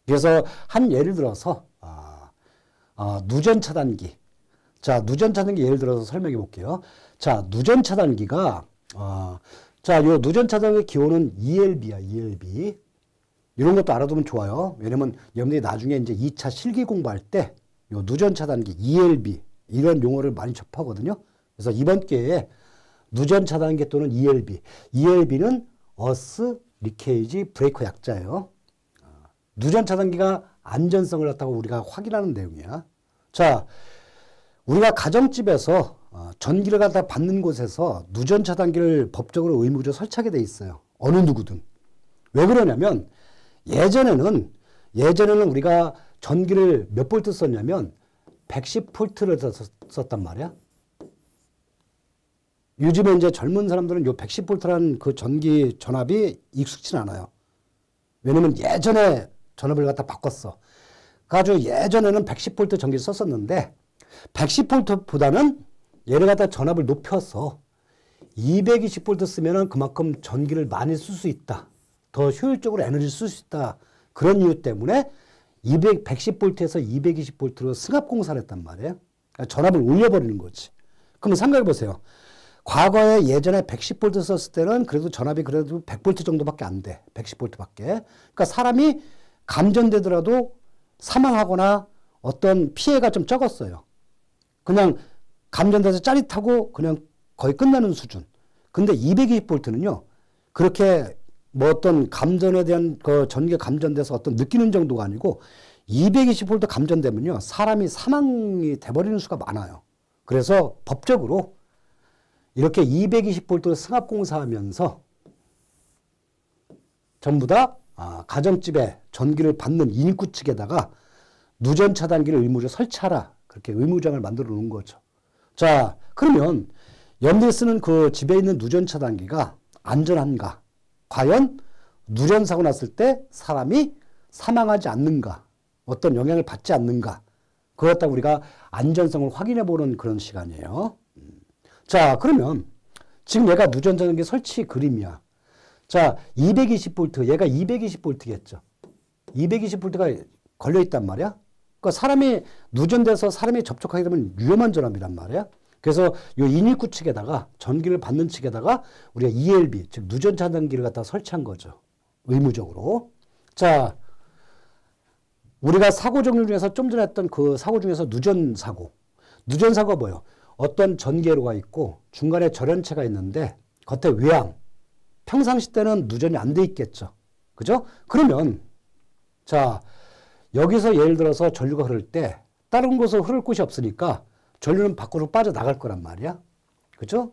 그래서 한 예를 들어서 누전 차단기. 자, 누전 차단기 예를 들어서 설명해 볼게요. 자, 누전 차단기가 자, 요 누전 차단기 기호는 ELB야, ELB. 이런 것도 알아두면 좋아요. 왜냐면 여러분들이 나중에 이제 2차 실기 공부할 때 요 누전 차단기 ELB 이런 용어를 많이 접하거든요. 그래서 이번 기회에 누전 차단기 또는 ELB. ELB는 어스 리케이지 브레이커 약자예요. 누전 차단기가 안전성을 갖다가 우리가 확인하는 내용이야. 자, 우리가 가정집에서 전기를 갖다 받는 곳에서 누전 차단기를 법적으로 의무적으로 설치하게 돼 있어요. 어느 누구든. 왜 그러냐면 예전에는 우리가 전기를 몇 볼트 썼냐면 110볼트를 썼단 말이야. 요즘에 이제 젊은 사람들은 요 110볼트라는 그 전기 전압이 익숙치 않아요. 왜냐면 예전에 전압을 갖다 바꿨어. 아주 예전에는 110볼트 전기를 썼었는데 110볼트보다는 얘를 갖다 전압을 높여서 220볼트 쓰면은 그만큼 전기를 많이 쓸 수 있다. 더 효율적으로 에너지를 쓸 수 있다. 그런 이유 때문에 110볼트에서 220볼트로 승합 공사를 했단 말이에요. 그러니까 전압을 올려버리는 거지. 그럼 생각해 보세요. 과거에 예전에 110볼트 썼을 때는 그래도 전압이 그래도 100볼트 정도밖에 안 돼. 110볼트밖에. 그러니까 사람이 감전되더라도 사망하거나 어떤 피해가 좀 적었어요. 그냥 감전돼서 짜릿하고 그냥 거의 끝나는 수준. 근데 220볼트는요. 그렇게 뭐 어떤 감전에 대한 그 전기가 감전돼서 어떤 느끼는 정도가 아니고 220볼트 감전되면요. 사람이 사망이 돼버리는 수가 많아요. 그래서 법적으로 이렇게 220볼트로 승합공사하면서 전부 다 가정집에 전기를 받는 인구 측에다가 누전 차단기를 의무적으로 설치하라. 그렇게 의무장을 만들어 놓은 거죠. 자, 그러면 여러분들이 쓰는 그 집에 있는 누전 차단기가 안전한가? 과연 누전 사고 났을 때 사람이 사망하지 않는가? 어떤 영향을 받지 않는가? 그걸 갖다 우리가 안전성을 확인해 보는 그런 시간이에요. 자, 그러면 지금 얘가 누전 차단기 설치 그림이야. 자, 220볼트, 얘가 220볼트겠죠. 220볼트가 걸려있단 말이야. 그러니까 사람이 누전돼서 사람이 접촉하게 되면 위험한 전압이란 말이야. 그래서 이 인입구 측에다가 전기를 받는 측에다가 우리가 ELB, 즉 누전 차단기를 갖다 설치한 거죠. 의무적으로. 자, 우리가 사고 종류 중에서 좀 전에 했던 그 사고 중에서 누전 사고. 누전 사고가 뭐예요? 어떤 전기회로가 있고 중간에 절연체가 있는데 겉에 외양. 평상시 때는 누전이 안 돼 있겠죠. 그죠? 그러면 자, 여기서 예를 들어서 전류가 흐를 때 다른 곳으로 흐를 곳이 없으니까 전류는 밖으로 빠져나갈 거란 말이야. 그죠?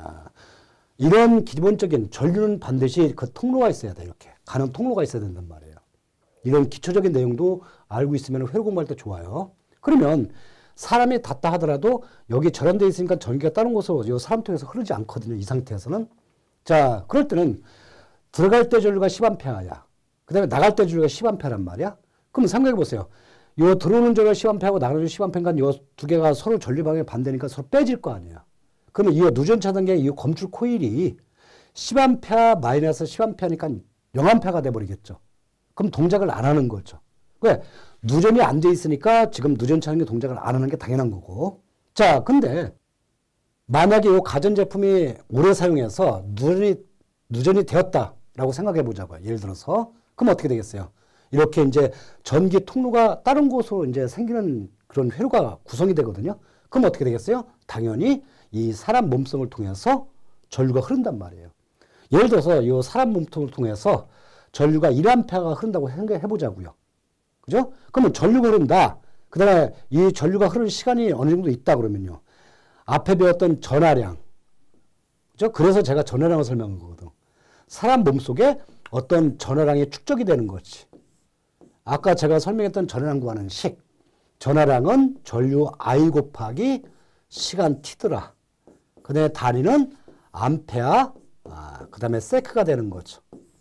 이런 기본적인 전류는 반드시 그 통로가 있어야 돼. 이렇게. 가는 통로가 있어야 된단 말이에요. 이런 기초적인 내용도 알고 있으면 회로 공부할 때 좋아요. 그러면 사람이 닿다 하더라도 여기 절연되어 있으니까 전기가 다른 곳으로 이 사람 통해서 흐르지 않거든요. 이 상태에서는. 자, 그럴 때는 들어갈 때 전류가 10A야. 그 다음에 나갈 때 전류가 10A란 말이야. 그럼 생각해 보세요. 요 들어오는 전류가 10A하고 나가는 전류가 10A니까 요 두 개가 서로 전류 방향이 반대니까 서로 빼질 거 아니야. 그러면 이 누전 차단기의 이 검출 코일이 10A 마이너스 10A니까 0A가 돼버리겠죠. 그럼 동작을 안 하는 거죠. 왜? 누전이 안 돼 있으니까 지금 누전 차단기 동작을 안 하는 게 당연한 거고. 자, 근데 만약에 이 가전제품이 오래 사용해서 누전이 되었다라고 생각해 보자고요. 예를 들어서. 그럼 어떻게 되겠어요? 이렇게 이제 전기 통로가 다른 곳으로 이제 생기는 그런 회로가 구성이 되거든요. 그럼 어떻게 되겠어요? 당연히 이 사람 몸통을 통해서 전류가 흐른단 말이에요. 예를 들어서 이 사람 몸통을 통해서 전류가 1A가 흐른다고 생각해 보자고요. 그죠? 그러면 전류가 흐른다. 그 다음에 이 전류가 흐르는 시간이 어느 정도 있다 그러면요. 앞에 배웠던 전하량. 그죠? 그래서 제가 전하량을 설명한 거거든. 사람 몸속에 어떤 전하량이 축적이 되는 거지. 아까 제가 설명했던 전하량 구하는 식. 전하량은 전류 I 곱하기 시간 T더라. 그 다음에 단위는 암페아, 그 다음에 세크가 되는 거죠.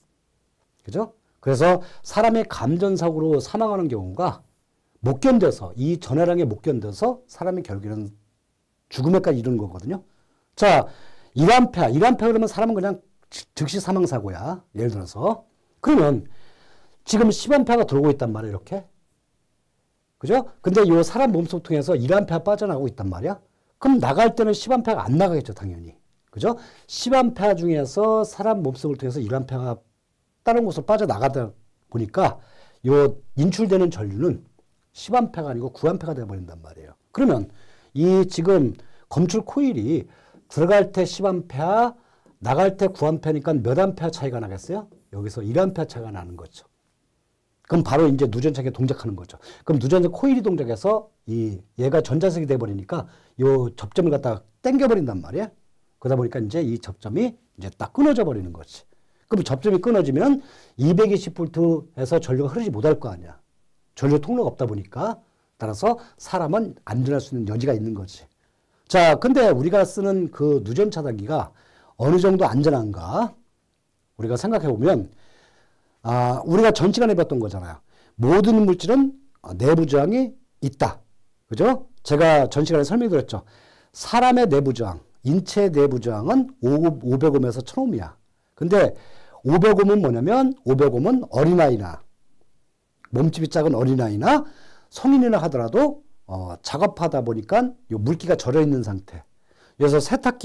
그죠? 그래서 사람의 감전사고로 사망하는 경우가 못 견뎌서, 이 전하량에 못 견뎌서 사람이 결국에는 죽음에까지 이르는 거거든요. 자, 1A 그러면 사람은 그냥 즉시 사망사고야. 예를 들어서. 그러면 지금 10A가 들어오고 있단 말이에요, 이렇게. 그죠? 근데 이 사람 몸속 통해서 1A 빠져나가고 있단 말이야. 그럼 나갈 때는 10A가 안 나가겠죠, 당연히. 그죠? 10A 중에서 사람 몸속을 통해서 1A가 다른 곳으로 빠져나가다 보니까 요 인출되는 전류는 10A가 아니고 9A가 되어버린단 말이에요. 그러면 이 지금 검출 코일이 들어갈 때 10A, 나갈 때 9A니까 몇 암페어 차이가 나겠어요? 여기서 1A 차이가 나는 거죠. 그럼 바로 이제 누전차게 동작하는 거죠. 그럼 누전차 코일이 동작해서 얘가 전자석이 돼버리니까 요 접점을 갖다가 당겨버린단 말이야. 그러다 보니까 이제 이 접점이 이제 딱 끊어져 버리는 거지. 그럼 접점이 끊어지면 220V에서 전류가 흐르지 못할 거 아니야. 전류 통로가 없다 보니까 따라서 사람은 안전할 수 있는 여지가 있는 거지. 자, 근데 우리가 쓰는 그 누전 차단기가 어느 정도 안전한가? 우리가 생각해 보면 우리가 전 시간에 배웠던 거잖아요. 모든 물질은 내부 저항이 있다. 그죠? 제가 전 시간에 설명드렸죠. 사람의 내부 저항, 인체 내부 저항은 500옴에서 1000옴이야. 근데 500옴은 뭐냐면 500옴은 어린아이나 몸집이 작은 어린아이나 성인이나 하더라도 작업하다 보니까 요 물기가 젖어 있는 상태. 그래서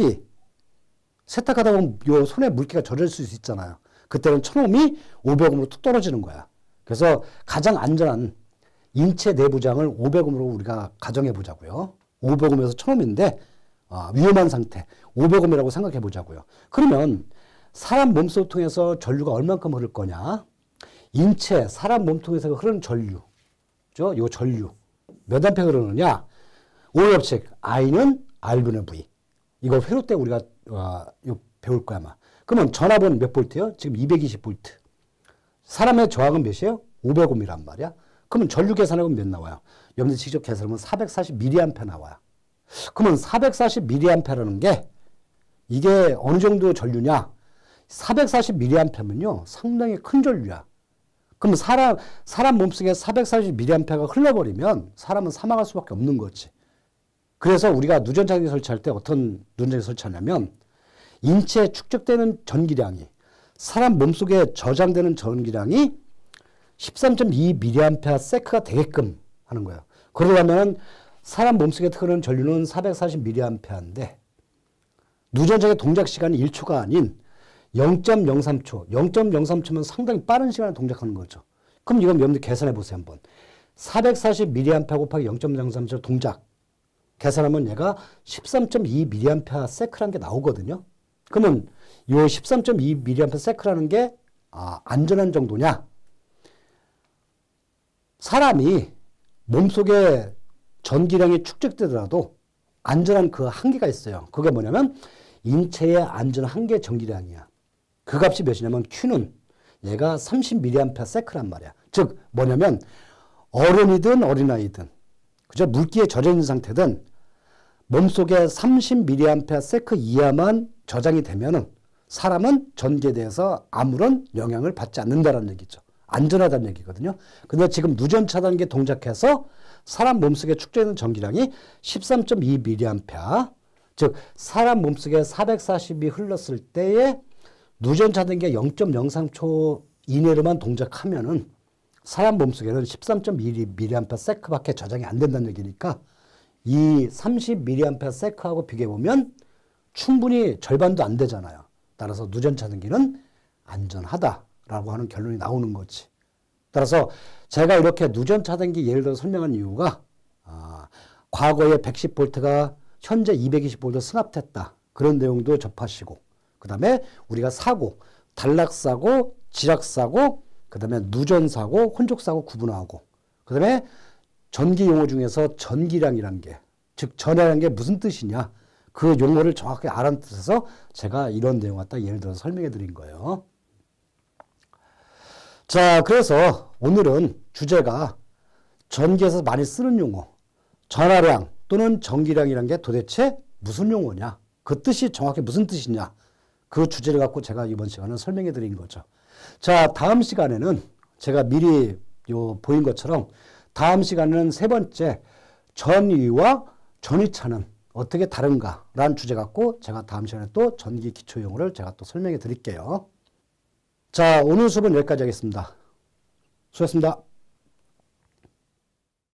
세탁하다 보면 요 손에 물기가 젖을 수 있잖아요. 그때는 1000옴이 500옴으로 툭 떨어지는 거야. 그래서 가장 안전한 인체 내부 저항을 500옴으로 우리가 가정해 보자고요. 500옴에서 1000옴인데 위험한 상태 500옴이라고 생각해 보자고요. 그러면 사람 몸속 통해서 전류가 얼만큼 흐를 거냐? 인체 사람 몸통에서 흐르는 전류, 그죠? 요 전류 몇 암페어 흐르느냐? 오일 법칙 I는 R분의 V. 이거 회로 때 우리가 배울 거야 아마. 그러면 전압은 몇 볼트요? 지금 220V. 사람의 저항은 몇이에요? 500옴이란 말이야. 그러면 전류 계산하면 몇 나와요? 여러분들 직접 계산하면 440mA 나와요. 그러면 440mA라는 게 이게 어느 정도 전류냐? 440mA면요 상당히 큰 전류야. 그럼 사람 몸속에 440mA가 흘러버리면 사람은 사망할 수밖에 없는 거지. 그래서 우리가 누전자기 설치할 때 어떤 누전자기 설치하냐면 인체에 축적되는 전기량이 사람 몸속에 저장되는 전기량이 13.2mAs가 되게끔 하는 거예요. 그러려면 사람 몸속에 흐르는 전류는 440mA인데 누전자기 동작 시간이 1초가 아닌 0.03초. 0.03초면 상당히 빠른 시간에 동작하는 거죠. 그럼 이건 여러분들 계산해 보세요, 한번. 440mA 곱하기 0.03초 동작. 계산하면 얘가 13.2mAs라는 게 나오거든요. 그러면 이 13.2mAs라는 게 안전한 정도냐? 사람이 몸속에 전기량이 축적되더라도 안전한 그 한계가 있어요. 그게 뭐냐면 인체의 안전 한계 전기량이야. 그 값이 몇이냐면 Q는 얘가 30mAs란 말이야. 즉 뭐냐면 어른이든 어린아이든 그죠? 물기에 젖어 있는 상태든 몸속에 30mAs 이하만 저장이 되면은 사람은 전기에 대해서 아무런 영향을 받지 않는다는 얘기죠. 안전하다는 얘기거든요. 근데 지금 누전 차단기 동작해서 사람 몸속에 축적되는 전기량이 13.2mA, 즉 사람 몸속에 440이 흘렀을 때에 누전 차단기가 0.03초 이내로만 동작하면은 사람 몸속에는 13.2mAs밖에 저장이 안 된다는 얘기니까 이 30mAs하고 비교해보면 충분히 절반도 안 되잖아요. 따라서 누전 차단기는 안전하다라고 하는 결론이 나오는 거지. 따라서 제가 이렇게 누전 차단기 예를 들어 설명한 이유가 과거에 110V가 현재 220V 승합됐다. 그런 내용도 접하시고 그 다음에 우리가 사고, 단락사고, 지락사고, 그 다음에 누전사고, 혼족사고 구분하고 그 다음에 전기 용어 중에서 전기량이란 게, 즉 전해라는 게 무슨 뜻이냐 그 용어를 정확하게 알아는 뜻에서 제가 이런 내용 갖다 예를 들어서 설명해 드린 거예요. 자, 그래서 오늘은 주제가 전기에서 많이 쓰는 용어, 전하량 또는 전기량이란 게 도대체 무슨 용어냐, 그 뜻이 정확히 무슨 뜻이냐, 그 주제를 갖고 제가 이번 시간은 설명해 드린 거죠. 자, 다음 시간에는 제가 미리 보인 것처럼 다음 시간에는 세 번째 전위와 전위차는 어떻게 다른가라는 주제 갖고 제가 다음 시간에 또 전기 기초 용어를 제가 또 설명해 드릴게요. 자, 오늘 수업은 여기까지 하겠습니다. 수고하셨습니다.